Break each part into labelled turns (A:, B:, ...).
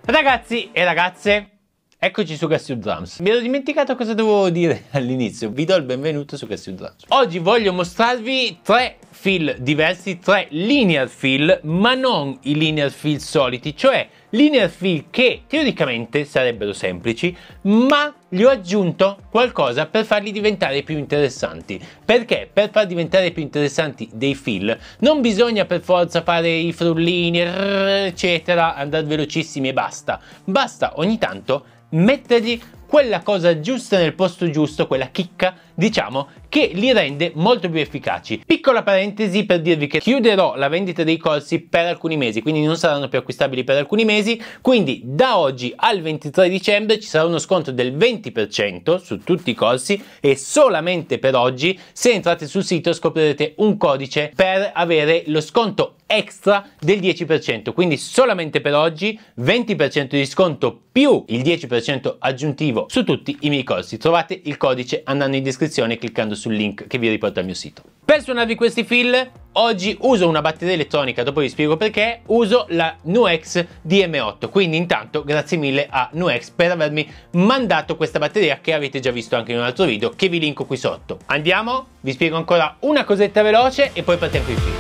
A: Ragazzi e ragazze, eccoci su Casio Drums. Mi ero dimenticato cosa dovevo dire all'inizio. Vi do il benvenuto su Casio Drums. Oggi voglio mostrarvi tre fill diversi, tre linear fill, ma non i linear fill soliti, cioè linear fill che teoricamente sarebbero semplici, ma gli ho aggiunto qualcosa per farli diventare più interessanti. Perché? Per far diventare più interessanti dei fill non bisogna per forza fare i frullini, eccetera, andare velocissimi e basta. Basta ogni tanto mettergli quella cosa giusta nel posto giusto, quella chicca, diciamo, che li rende molto più efficaci. Piccola parentesi per dirvi che chiuderò la vendita dei corsi per alcuni mesi, quindi non saranno più acquistabili per alcuni mesi, quindi da oggi al 23 dicembre ci sarà uno sconto del 20% su tutti i corsi e solamente per oggi, se entrate sul sito, scoprirete un codice per avere lo sconto extra del 10%, quindi solamente per oggi 20% di sconto più il 10% aggiuntivo su tutti i miei corsi. Trovate il codice andando in descrizione e cliccando sul link che vi riporta al mio sito. Per suonarvi questi fill oggi uso una batteria elettronica, dopo vi spiego perché. Uso la NUEX DM8, quindi intanto grazie mille a NUEX per avermi mandato questa batteria che avete già visto anche in un altro video che vi linko qui sotto. Andiamo, vi spiego ancora una cosetta veloce e poi partiamo con i fill.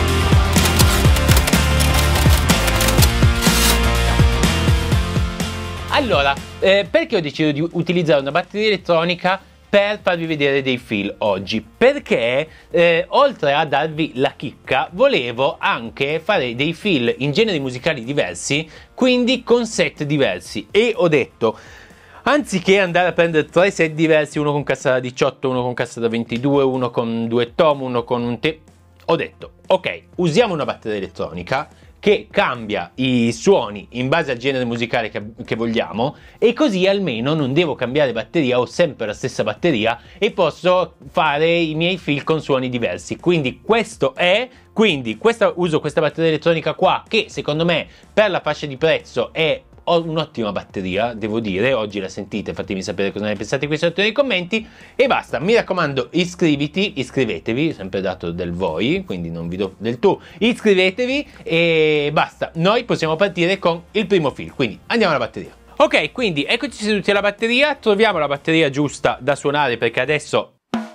A: Allora, perché ho deciso di utilizzare una batteria elettronica per farvi vedere dei fill oggi? Perché oltre a darvi la chicca, volevo anche fare dei fill in generi musicali diversi, quindi con set diversi, e ho detto, anziché andare a prendere tre set diversi, uno con cassa da 18, uno con cassa da 22, uno con 2 tom, uno con un ho detto, ok, usiamo una batteria elettronica che cambia i suoni in base al genere musicale che vogliamo, e così almeno non devo cambiare batteria, ho sempre la stessa batteria e posso fare i miei fill con suoni diversi. Quindi uso questa batteria elettronica qua, che secondo me per la fascia di prezzo è un'ottima batteria, devo dire. Oggi la sentite, fatemi sapere cosa ne pensate qui sotto nei commenti e basta. Mi raccomando, iscrivetevi, sempre dato del voi, quindi non vi do del tu, iscrivetevi e basta. Noi possiamo partire con il primo fill, quindi andiamo alla batteria. Ok, quindi eccoci seduti alla batteria, troviamo la batteria giusta da suonare perché adesso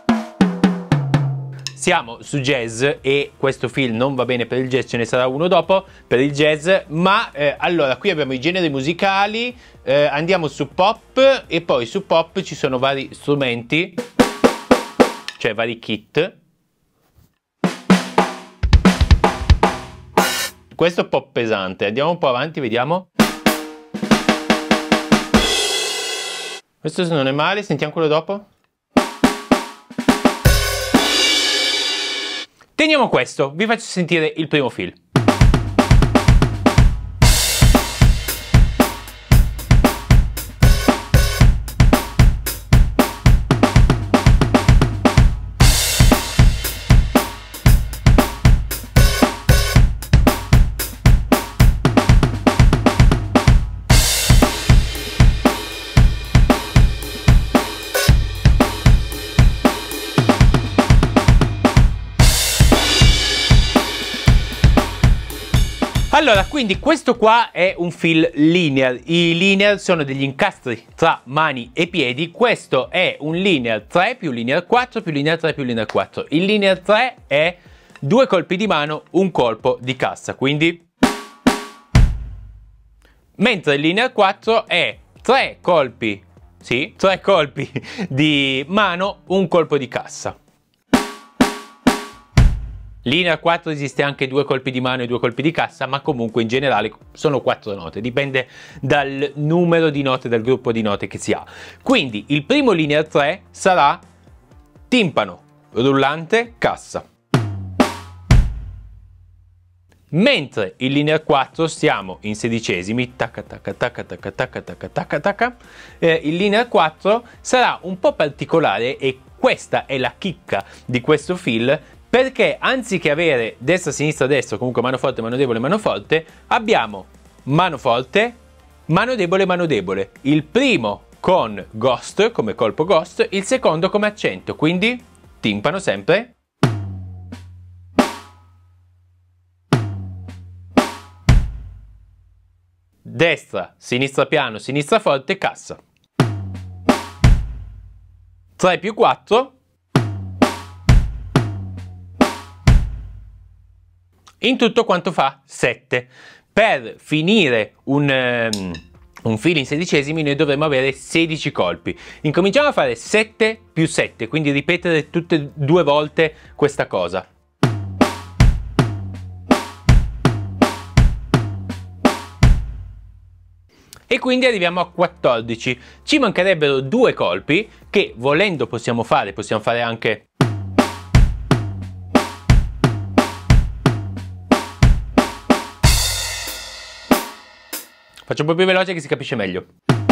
A: siamo su jazz e questo fill non va bene per il jazz, ce ne sarà uno dopo per il jazz, ma allora qui abbiamo i generi musicali, andiamo su pop e poi su pop ci sono vari strumenti, cioè vari kit. Questo è pop pesante, andiamo un po' avanti, vediamo. Questo non è male, sentiamo quello dopo. Teniamo questo, vi faccio sentire il primo fill. Allora, quindi questo qua è un fill linear. I linear sono degli incastri tra mani e piedi. Questo è un linear 3 più linear 4 più linear 3 più linear 4. Il linear 3 è 2 colpi di mano, un colpo di cassa, quindi. Mentre il linear 4 è 3 colpi, sì, 3 colpi di mano, un colpo di cassa. Linear 4 esiste anche 2 colpi di mano e 2 colpi di cassa, ma comunque in generale sono 4 note, dipende dal numero di note, dal gruppo di note che si ha. Quindi il primo linear 3 sarà timpano, rullante, cassa. Mentre il linear 4 siamo in sedicesimi, tacca tacca tacca tacca tacca tacca tacca tacca, il linear 4 sarà un po' particolare e questa è la chicca di questo fill, perché anziché avere destra, sinistra, destra, comunque mano forte, mano debole, mano forte, abbiamo mano forte, mano debole, mano debole. Il primo con ghost, come colpo ghost, il secondo come accento, quindi timpano sempre. destra, sinistra piano, sinistra forte, cassa. 3 più 4. In tutto quanto fa? 7. Per finire un filo in sedicesimi noi dovremmo avere 16 colpi. Incominciamo a fare 7 più 7, quindi ripetere tutte e 2 volte questa cosa. E quindi arriviamo a 14. Ci mancherebbero 2 colpi che volendo possiamo fare anche... Faccio un po' più veloce che si capisce meglio.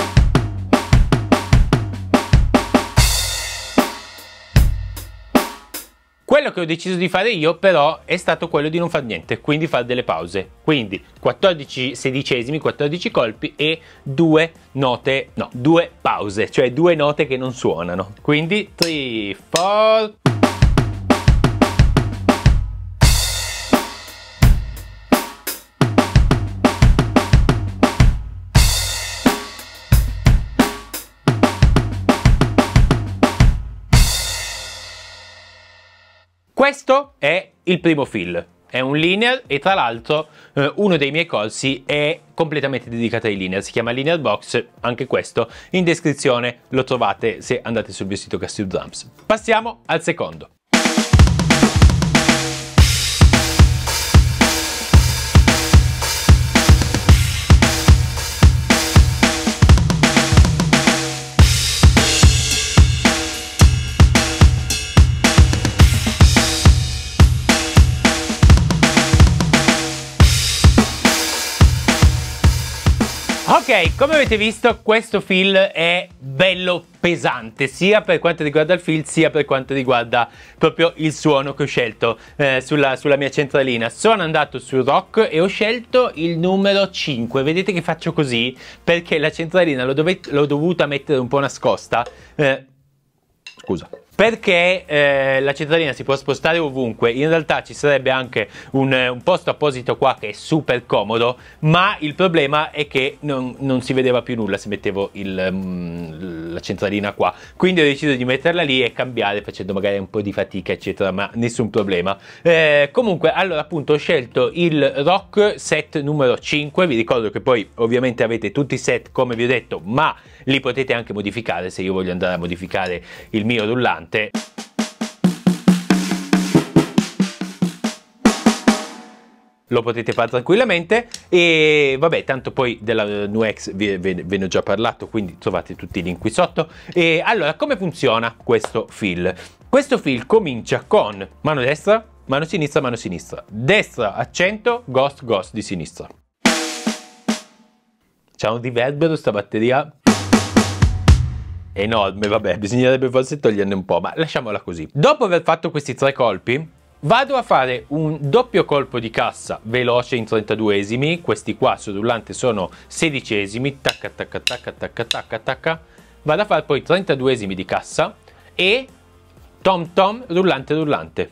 A: Quello che ho deciso di fare io però è stato quello di non fare niente, quindi fare delle pause. Quindi 14 sedicesimi, 14 colpi e 2 note, no, 2 pause, cioè 2 note che non suonano. Quindi 3, 4... Questo è il primo fill, è un linear e tra l'altro uno dei miei corsi è completamente dedicato ai linear, si chiama Linear Box, anche questo in descrizione lo trovate se andate sul mio sito Cassius Drums. Passiamo al secondo. Ok, come avete visto questo fill è bello pesante sia per quanto riguarda il fill sia per quanto riguarda proprio il suono che ho scelto sulla mia centralina. Sono andato sul rock e ho scelto il numero 5. Vedete che faccio così perché la centralina l'ho dovuta mettere un po' nascosta. Scusa. Perché la centralina si può spostare ovunque, in realtà ci sarebbe anche un posto apposito qua che è super comodo, ma il problema è che non si vedeva più nulla se mettevo la centralina qua, quindi ho deciso di metterla lì e cambiare facendo magari un po' di fatica eccetera, ma nessun problema. Comunque allora appunto ho scelto il rock set numero 5, vi ricordo che poi ovviamente avete tutti i set come vi ho detto, ma li potete anche modificare se io voglio andare a modificare il mio rullante. Lo potete fare tranquillamente e vabbè, tanto poi della NUX ve ne ho già parlato, quindi trovate tutti i link qui sotto. E allora, come funziona questo fill? Questo fill comincia con mano destra, mano sinistra, destra accento, ghost, ghost di sinistra. C'è un riverbero sta batteria enorme, vabbè, bisognerebbe forse toglierne un po', ma lasciamola così. Dopo aver fatto questi 3 colpi, vado a fare un doppio colpo di cassa veloce in 32esimi, questi qua sul rullante sono 16esimi, tacca tacca tacca tacca tacca tacca, vado a fare poi 32esimi di cassa e tom tom rullante rullante.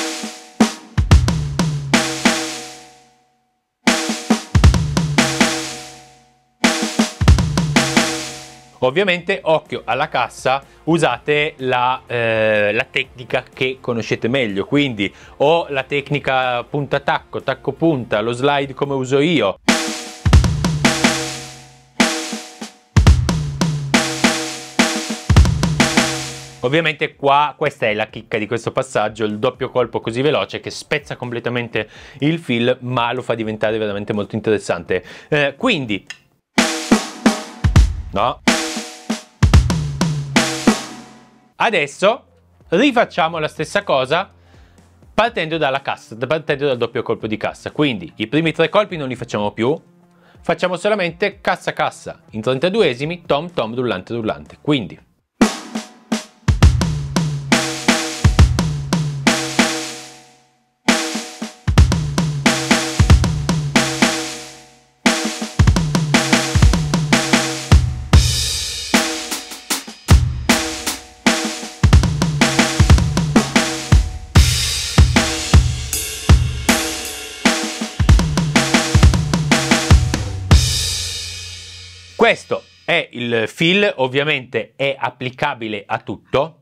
A: Ovviamente occhio alla cassa, usate la tecnica che conoscete meglio, quindi o la tecnica punta tacco, tacco punta, lo slide come uso io. Ovviamente qua questa è la chicca di questo passaggio, il doppio colpo così veloce che spezza completamente il fill ma lo fa diventare veramente molto interessante. Quindi no. Adesso rifacciamo la stessa cosa partendo dalla cassa, partendo dal doppio colpo di cassa. Quindi i primi 3 colpi non li facciamo più, facciamo solamente cassa cassa in 32esimi, tom tom rullante rullante. Quindi Questo è il fill, ovviamente è applicabile a tutto.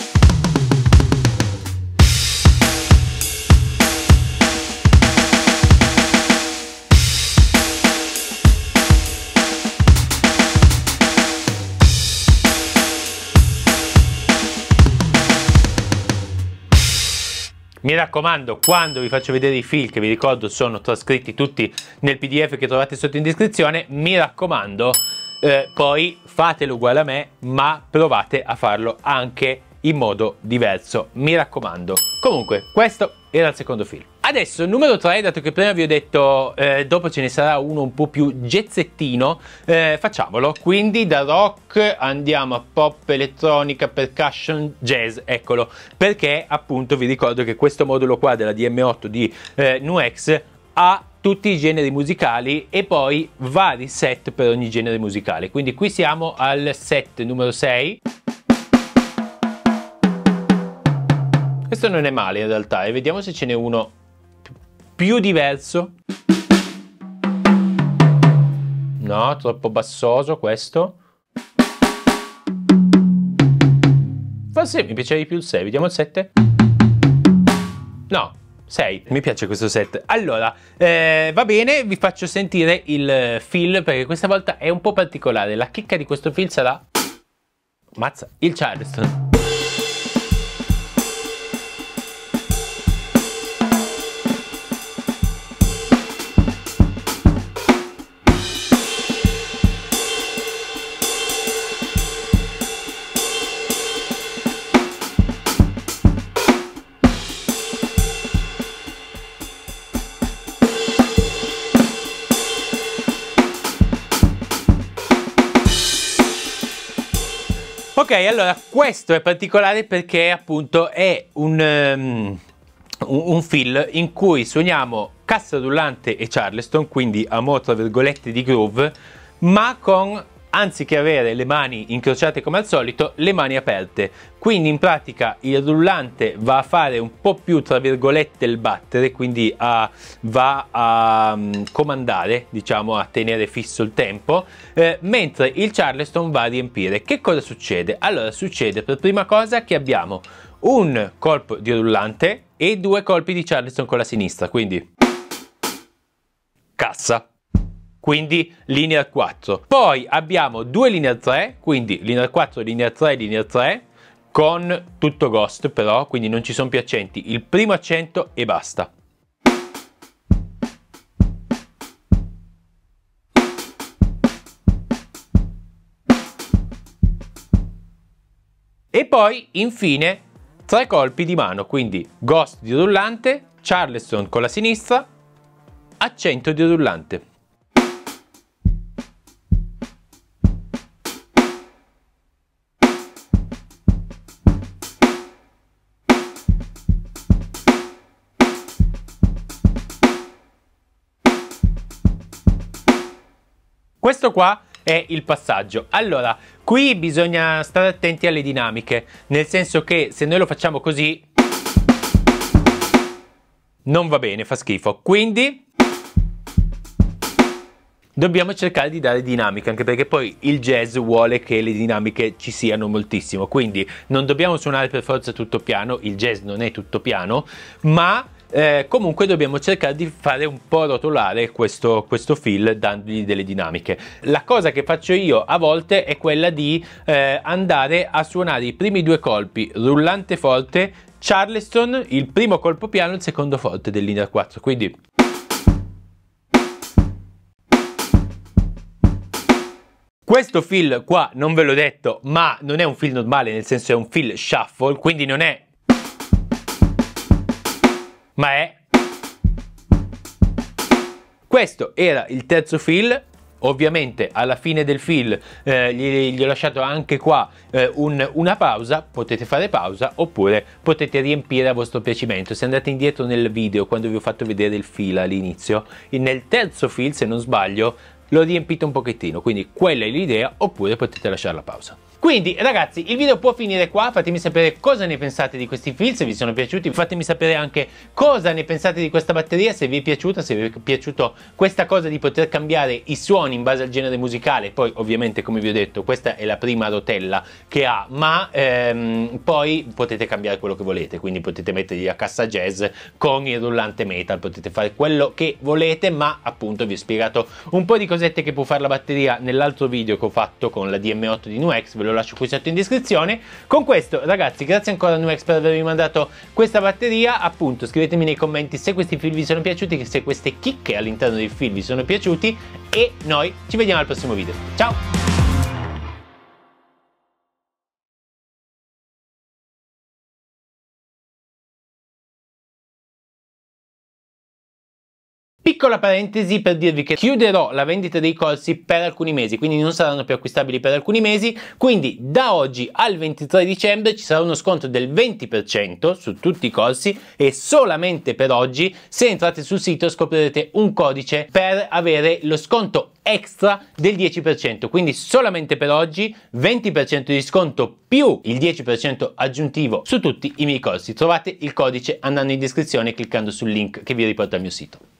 A: Mi raccomando, quando vi faccio vedere i fill, che vi ricordo sono trascritti tutti nel PDF che trovate sotto in descrizione, mi raccomando, poi fatelo uguale a me, ma provate a farlo anche in modo diverso, mi raccomando. Comunque, questo era il secondo fill. Adesso, numero 3, dato che prima vi ho detto dopo ce ne sarà uno un po' più jazzettino, facciamolo. Quindi da rock andiamo a pop, elettronica, percussion, jazz, eccolo. Perché appunto vi ricordo che questo modulo qua della DM8 di NUX ha tutti i generi musicali e poi vari set per ogni genere musicale. Quindi qui siamo al set numero 6. Questo non è male in realtà, e vediamo se ce n'è uno più diverso. No, troppo bassoso questo. Forse mi piaceva di più il 6, vediamo il 7. No, 6, mi piace questo set. Allora, va bene, vi faccio sentire il fill perché questa volta è un po' particolare. La chicca di questo fill sarà, mazza, il Charleston. Ok, allora questo è particolare perché appunto è un fill in cui suoniamo cassa rullante e Charleston, quindi a mo' tra virgolette di groove, ma con, anziché avere le mani incrociate come al solito, le mani aperte. Quindi in pratica il rullante va a fare un po' più tra virgolette il battere, quindi va a comandare, diciamo a tenere fisso il tempo, mentre il Charleston va a riempire. Che cosa succede? Allora succede per prima cosa che abbiamo un colpo di rullante e 2 colpi di Charleston con la sinistra, quindi cassa. Quindi linear 4. Poi abbiamo 2 linear 3, quindi linear 4, linear 3, linear 3, con tutto ghost però, quindi non ci sono più accenti. Il primo accento e basta. E poi, infine, 3 colpi di mano, quindi ghost di rullante, Charleston con la sinistra, accento di rullante. Questo qua è il passaggio. Allora, qui bisogna stare attenti alle dinamiche, nel senso che se noi lo facciamo così non va bene, fa schifo. Quindi dobbiamo cercare di dare dinamica, anche perché poi il jazz vuole che le dinamiche ci siano moltissimo. Quindi non dobbiamo suonare per forza tutto piano, il jazz non è tutto piano, ma comunque dobbiamo cercare di fare un po' rotolare questo fill dandogli delle dinamiche. La cosa che faccio io a volte è quella di andare a suonare i primi 2 colpi rullante forte, Charleston, il primo colpo piano, il secondo forte del linear 4, quindi questo fill qua non ve l'ho detto, ma non è un fill normale, nel senso è un fill shuffle, quindi non è, ma è. Questo era il terzo fill. Ovviamente alla fine del fill gli ho lasciato anche qua una pausa, potete fare pausa oppure potete riempire a vostro piacimento. Se andate indietro nel video quando vi ho fatto vedere il fill all'inizio, nel terzo fill se non sbaglio l'ho riempito un pochettino, quindi quella è l'idea, oppure potete lasciare la pausa. Quindi ragazzi, il video può finire qua, fatemi sapere cosa ne pensate di questi fil, se vi sono piaciuti, fatemi sapere anche cosa ne pensate di questa batteria, se vi è piaciuta, se vi è piaciuto questa cosa di poter cambiare i suoni in base al genere musicale. Poi ovviamente, come vi ho detto, questa è la prima rotella che ha, ma poi potete cambiare quello che volete, quindi potete mettergli la cassa jazz con il rullante metal, potete fare quello che volete, ma appunto vi ho spiegato un po' di cosette che può fare la batteria nell'altro video che ho fatto con la DM8 di NUEX, ve lo lascio qui sotto in descrizione. Con questo ragazzi, grazie ancora a NUEX per avermi mandato questa batteria. Appunto, scrivetemi nei commenti se questi fil vi sono piaciuti, se queste chicche all'interno dei fil vi sono piaciuti, e noi ci vediamo al prossimo video. Ciao! Piccola parentesi per dirvi che chiuderò la vendita dei colsi per alcuni mesi, quindi non saranno più acquistabili per alcuni mesi, quindi da oggi al 23 dicembre ci sarà uno sconto del 20% su tutti i colsi, e solamente per oggi, se entrate sul sito, scoprirete un codice per avere lo sconto extra del 10%, quindi solamente per oggi 20% di sconto più il 10% aggiuntivo su tutti i miei corsi. Trovate il codice andando in descrizione e cliccando sul link che vi riporta al mio sito.